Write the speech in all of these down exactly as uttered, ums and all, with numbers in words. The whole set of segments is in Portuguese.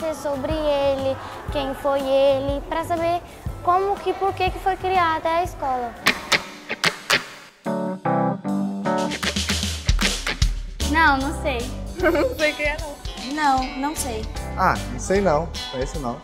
conhecer sobre ele, quem foi ele, para saber como que, por que que foi criada a escola. Não, não sei. Não sei quem é não. Não, não sei. Ah, não sei não, conheço não.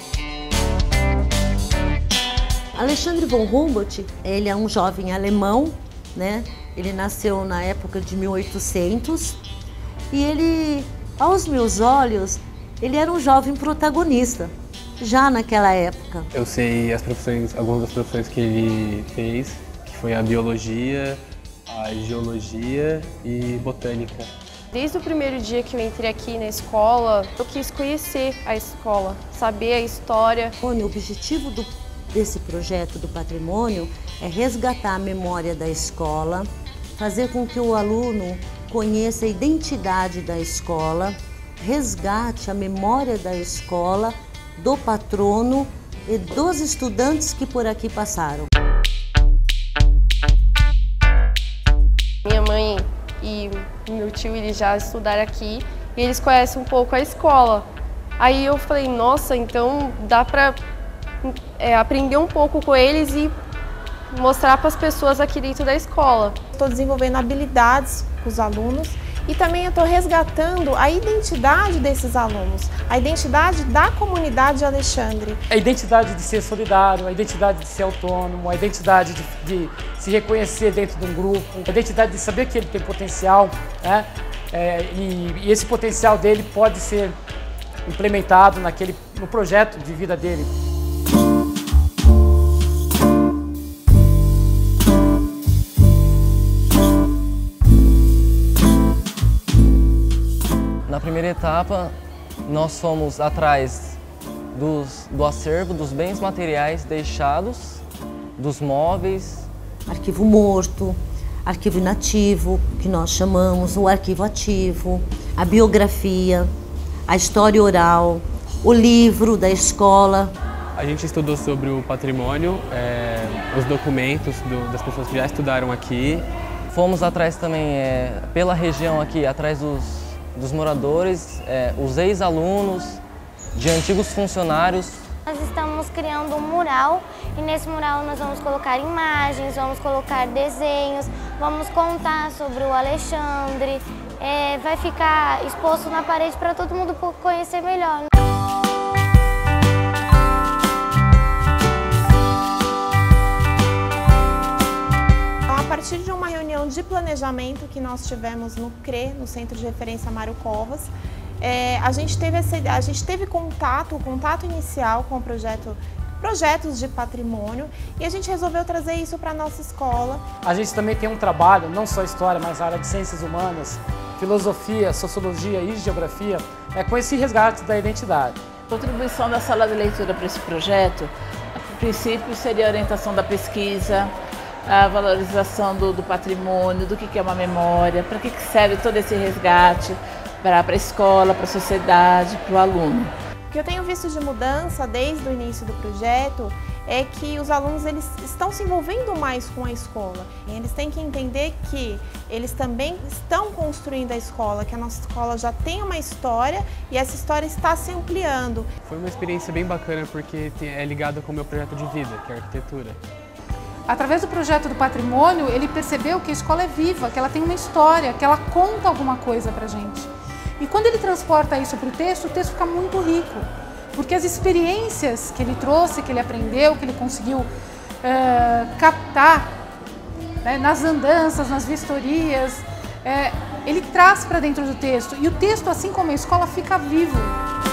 Alexandre von Humboldt, ele é um jovem alemão, né? Ele nasceu na época de mil e oitocentos e ele, aos meus olhos, ele era um jovem protagonista, já naquela época. Eu sei as profissões, algumas das profissões que ele fez, que foi a biologia, a geologia e botânica. Desde o primeiro dia que eu entrei aqui na escola, eu quis conhecer a escola, saber a história. O objetivo do, desse projeto do patrimônio é resgatar a memória da escola, fazer com que o aluno conheça a identidade da escola, resgate a memória da escola, do patrono e dos estudantes que por aqui passaram. Minha mãe e meu tio, eles já estudaram aqui e eles conhecem um pouco a escola. Aí eu falei, nossa, então dá para é, aprender um pouco com eles e mostrar para as pessoas aqui dentro da escola. Estou desenvolvendo habilidades com os alunos e também estou resgatando a identidade desses alunos, a identidade da comunidade de Alexandre. A identidade de ser solidário, a identidade de ser autônomo, a identidade de, de se reconhecer dentro de um grupo, a identidade de saber que ele tem potencial, né? É, e, e esse potencial dele pode ser implementado naquele, no projeto de vida dele. Na primeira etapa, nós fomos atrás dos, do acervo, dos bens materiais deixados, dos móveis. Arquivo morto, arquivo inativo, que nós chamamos, o arquivo ativo, a biografia, a história oral, o livro da escola. A gente estudou sobre o patrimônio, é, os documentos do, das pessoas que já estudaram aqui. Fomos atrás também, é, pela região aqui, atrás dos dos moradores, é, os ex-alunos, de antigos funcionários. Nós estamos criando um mural e nesse mural nós vamos colocar imagens, vamos colocar desenhos, vamos contar sobre o Alexandre, é, vai ficar exposto na parede para todo mundo conhecer melhor. A partir de uma reunião de planejamento que nós tivemos no C R E, no Centro de Referência Mário Covas, é, a, gente teve essa, a gente teve contato, o contato inicial com o projeto, projetos de patrimônio e a gente resolveu trazer isso para a nossa escola. A gente também tem um trabalho, não só história, mas a área de ciências humanas, filosofia, sociologia e geografia, é, com esse resgate da identidade. A contribuição da sala de leitura para esse projeto, a princípio, seria a orientação da pesquisa, a valorização do, do patrimônio, do que, que é uma memória, para que, que serve todo esse resgate para a escola, para a sociedade, para o aluno. O que eu tenho visto de mudança desde o início do projeto é que os alunos eles estão se envolvendo mais com a escola. Eles têm que entender que eles também estão construindo a escola, que a nossa escola já tem uma história e essa história está se ampliando. Foi uma experiência bem bacana porque é ligada com o meu projeto de vida, que é a arquitetura. Através do projeto do patrimônio, ele percebeu que a escola é viva, que ela tem uma história, que ela conta alguma coisa pra gente. E quando ele transporta isso para o texto, o texto fica muito rico, porque as experiências que ele trouxe, que ele aprendeu, que ele conseguiu é, captar, né, nas andanças, nas vistorias, é, ele traz para dentro do texto. E o texto, assim como a escola, fica vivo.